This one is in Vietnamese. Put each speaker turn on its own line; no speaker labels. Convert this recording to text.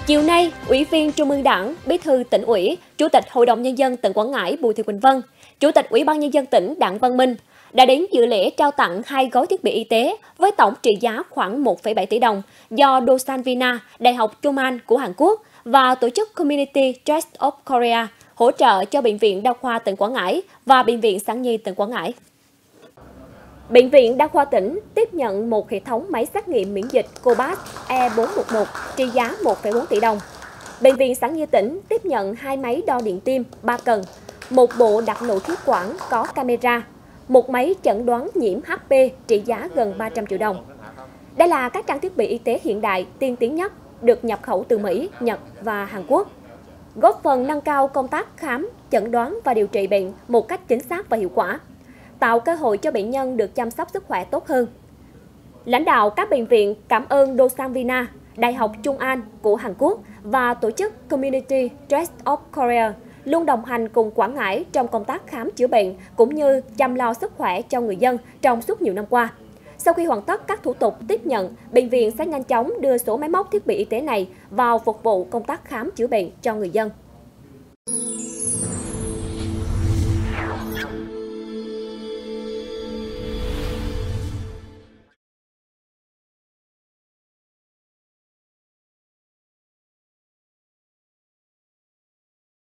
Chiều nay, Ủy viên Trung ương Đảng, Bí thư Tỉnh ủy, Chủ tịch Hội đồng Nhân dân tỉnh Quảng Ngãi Bùi Thị Quỳnh Vân, Chủ tịch Ủy ban Nhân dân tỉnh Đặng Văn Minh đã đến dự lễ trao tặng 2 gói thiết bị y tế với tổng trị giá khoảng 1,7 tỷ đồng do Dosan Vina, Đại học Trung An của Hàn Quốc và tổ chức Community Trust of Korea hỗ trợ cho Bệnh viện Đa khoa tỉnh Quảng Ngãi và Bệnh viện Sản Nhi tỉnh Quảng Ngãi. Bệnh viện Đa khoa tỉnh tiếp nhận một hệ thống máy xét nghiệm miễn dịch Cobas E411 trị giá 1,4 tỷ đồng. Bệnh viện Sản Nhi tỉnh tiếp nhận 2 máy đo điện tim 3 cần, một bộ đặt nội khí quản có camera, một máy chẩn đoán nhiễm HP trị giá gần 300 triệu đồng. Đây là các trang thiết bị y tế hiện đại, tiên tiến nhất, được nhập khẩu từ Mỹ, Nhật và Hàn Quốc, góp phần nâng cao công tác khám, chẩn đoán và điều trị bệnh một cách chính xác và hiệu quả, tạo cơ hội cho bệnh nhân được chăm sóc sức khỏe tốt hơn. Lãnh đạo các bệnh viện cảm ơn Dosan Vina, Đại học Trung An của Hàn Quốc và tổ chức Community Trust of Korea luôn đồng hành cùng Quảng Ngãi trong công tác khám chữa bệnh cũng như chăm lo sức khỏe cho người dân trong suốt nhiều năm qua. Sau khi hoàn tất các thủ tục tiếp nhận, bệnh viện sẽ nhanh chóng đưa số máy móc thiết bị y tế này vào phục vụ công tác khám chữa bệnh cho người dân.